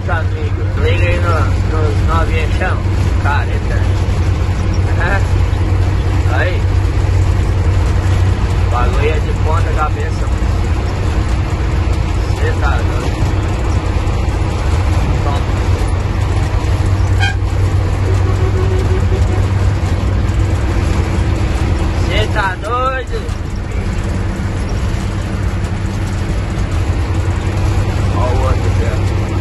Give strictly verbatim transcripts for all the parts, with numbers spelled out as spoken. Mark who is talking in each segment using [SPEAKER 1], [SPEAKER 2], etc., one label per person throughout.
[SPEAKER 1] meus amigos. Liga aí no, nos novinhos, careta. Aí. Bagulho é de ponta cabeça. Você tá doido. Você tá doido? Olha o outro aqui,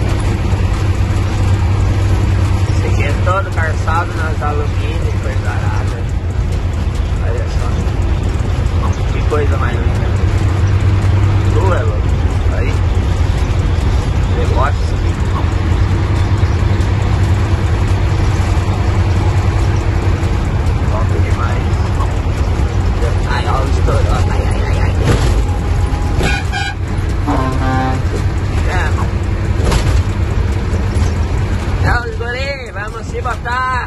[SPEAKER 1] ó. Esse aqui é todo calçado nas alumínio, coisa arada. Olha só. Que coisa mais linda. Tu é louco. Aí. Negócio isso aqui. Top demais. Ai, olha o estouro. Ai, ai, ai, ai. Não, guri, vamos se botar.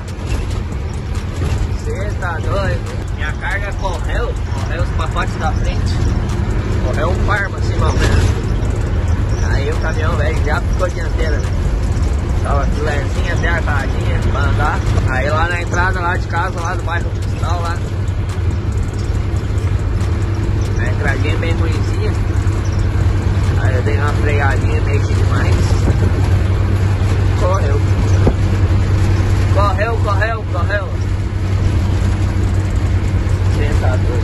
[SPEAKER 1] Você tá doido? Minha carga correu, correu os pacotes da frente. Correu um farmo assim, mal menos. Aí o caminhão velho já ficou dianteira, né? Tava filerzinha até arcadinha pra andar. Aí lá na entrada lá de casa, lá do bairro Cristal lá. A entradinha bem ruimzinha. Aí eu dei uma freadinha meio que demais. Correu. Correu, correu, correu. Sentador.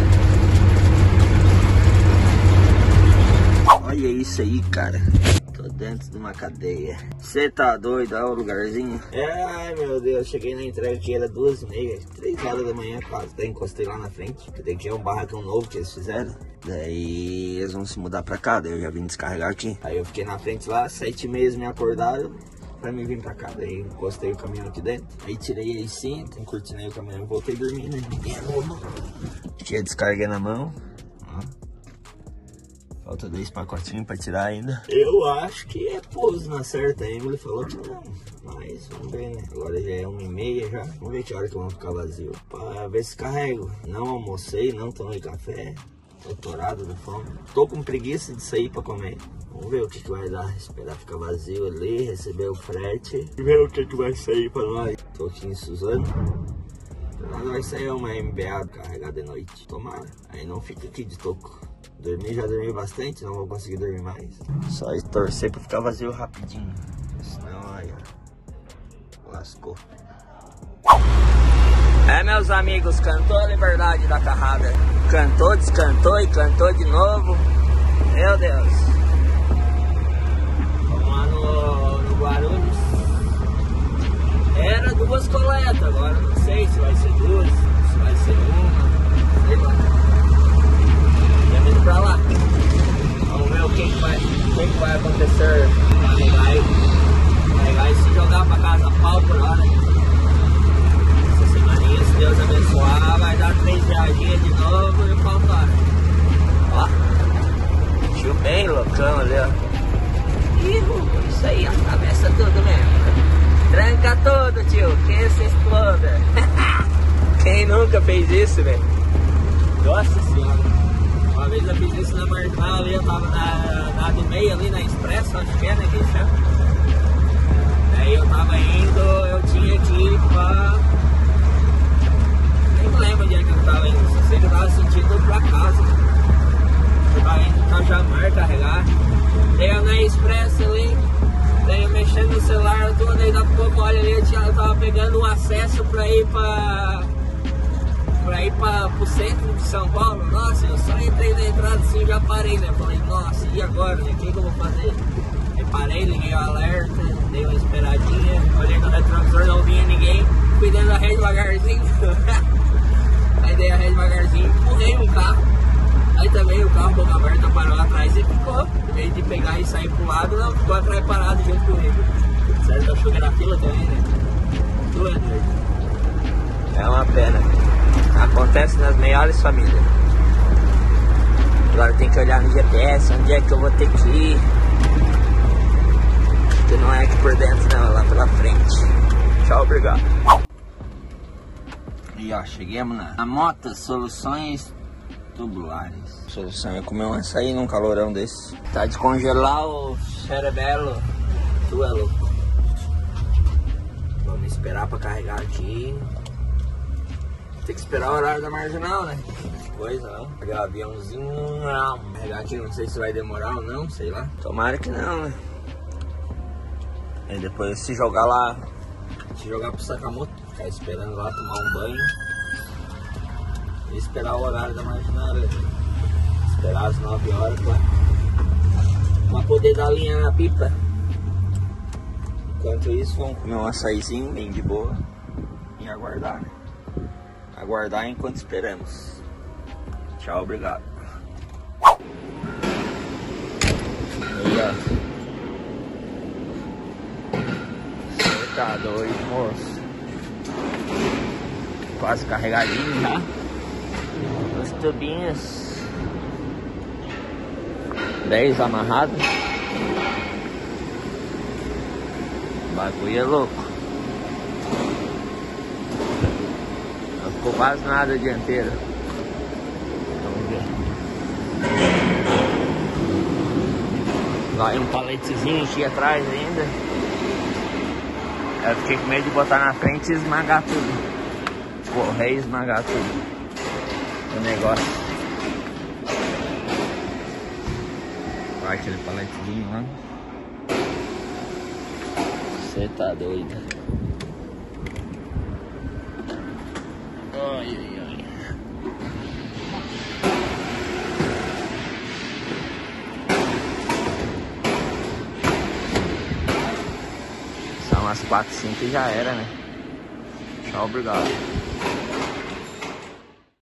[SPEAKER 1] Olha isso aí, cara. Tô dentro de uma cadeia. Você tá doido? Olha o lugarzinho. Ai, meu Deus. Cheguei na entrega que era duas e meia. Três horas da manhã quase. Daí encostei lá na frente. Que daqui é um barracão novo que eles fizeram. Daí eles vão se mudar pra cá. Daí eu já vim descarregar aqui. Aí eu fiquei na frente lá. Sete meses me acordaram pra mim vir pra cá. Daí encostei o caminhão aqui dentro. Aí tirei a cinta, encurtinei o caminhão e voltei dormindo. Ninguém é bobo. Tinha descarga na mão. Ó. Falta dois pacotinhos pra tirar ainda. Eu acho que é pouso na certa. A Emily falou que não. Mas vamos ver, né? Agora já é uma e meia já. Vamos ver que hora que vão ficar vazio. Pra ver se carrego. Não almocei, não tomei café. Tô torado da fome. Tô com preguiça de sair pra comer. Vamos ver o que, que vai dar. Esperar ficar vazio ali, receber o frete. E ver o que, que vai sair pra nós. Tô aqui em Suzano. Nada vai sair uma M B A carregada de noite. Tomara. Aí não fica aqui de toco. Dormir, já dormi bastante, não vou conseguir dormir mais. Só torcer pra ficar vazio rapidinho. Senão, aí, ó. Lascou. É, meus amigos, cantou a liberdade da carrada. Cantou, descantou e cantou de novo. Meu Deus. Vamos lá no, no Guarulhos. Era duas coletas, agora não sei se vai ser duas, se vai ser uma, sei lá. Já vindo pra lá. Vamos ver o que, que, vai, o que, que vai acontecer. Carregar e, carregar e se jogar pra casa pau por hora. Essa semaninha, se Deus abençoar, vai dar três viagens de novo e pau fora. Ó. Tio bem loucão ali, ó. Ih, isso aí, atravessa tudo mesmo. Tranca tudo, tio, que se exploda. Quem nunca fez isso, velho? Nossa senhora. Uma vez eu fiz isso na Marcal ali, eu tava na, na do meio ali na Expresso, acho que é, né, que chama. Aí eu tava indo, eu tinha que ir pra... Nem lembro onde é que eu tava indo, só sei que eu tava sentindo pra casa. Eu tava indo pra Cajamar carregar. Daí eu na Expresso ali. Daí eu mexendo no celular, tudo, daí daqui a pouco, olha ali, eu, tinha, eu tava pegando um acesso pra ir pra... pra ir pra, pro centro de São Paulo. Nossa, eu só entrei na entrada assim, já parei, né? Falei, nossa, e agora, né? O que que eu vou fazer? Eu parei, liguei o alerta, dei uma esperadinha, olhei no retrovisor, não vinha ninguém, fui dando a ré devagarzinho. Aí dei a ré devagarzinho, empurrei um carro. Aí também o carro, boca aberta, parou atrás e ficou. Em vez de pegar e sair pro lado, não, ficou atrás parado junto comigo. Certo, achou que era fila também, né? Tu é doido. É uma pena. Acontece nas melhores famílias. Agora tem que olhar no G P S, onde é que eu vou ter que ir. Que não é aqui por dentro, não, é lá pela frente. Tchau, obrigado. E ó, chegamos na, na Mota Soluções Tubulares. A solução é comer um açaí num calorão desse. Tá de congelar o cerebelo. Tu é louco. esperar pra carregar aqui. Tem que esperar o horário da marginal, né? Coisa, não. Pegar o aviãozinho, não. Carregar aqui, não sei se vai demorar ou não, sei lá. Tomara que não, né? Aí depois se jogar lá, se jogar pro Sakamoto, ficar esperando lá, tomar um banho. E esperar o horário da marginal, né? Esperar as nove horas pra, pra poder dar linha na pipa. Enquanto isso, vamos comer um açaizinho bem de boa e aguardar, né? Aguardar enquanto esperamos. Tchau, obrigado. Aí, ó. Você tá doido, moço. Quase carregadinho já. Os tubinhos. dez amarrados. O bagulho é louco. Não ficou quase nada dianteiro. Vamos ver. Vai um paletezinho aqui atrás ainda. Eu fiquei com medo de botar na frente e esmagar tudo. Correr e esmagar tudo. O negócio. Vai aquele paletezinho lá. Você tá doido. Ai, ai, ai. São as quatro, cinco e já era, né? Tchau, obrigado.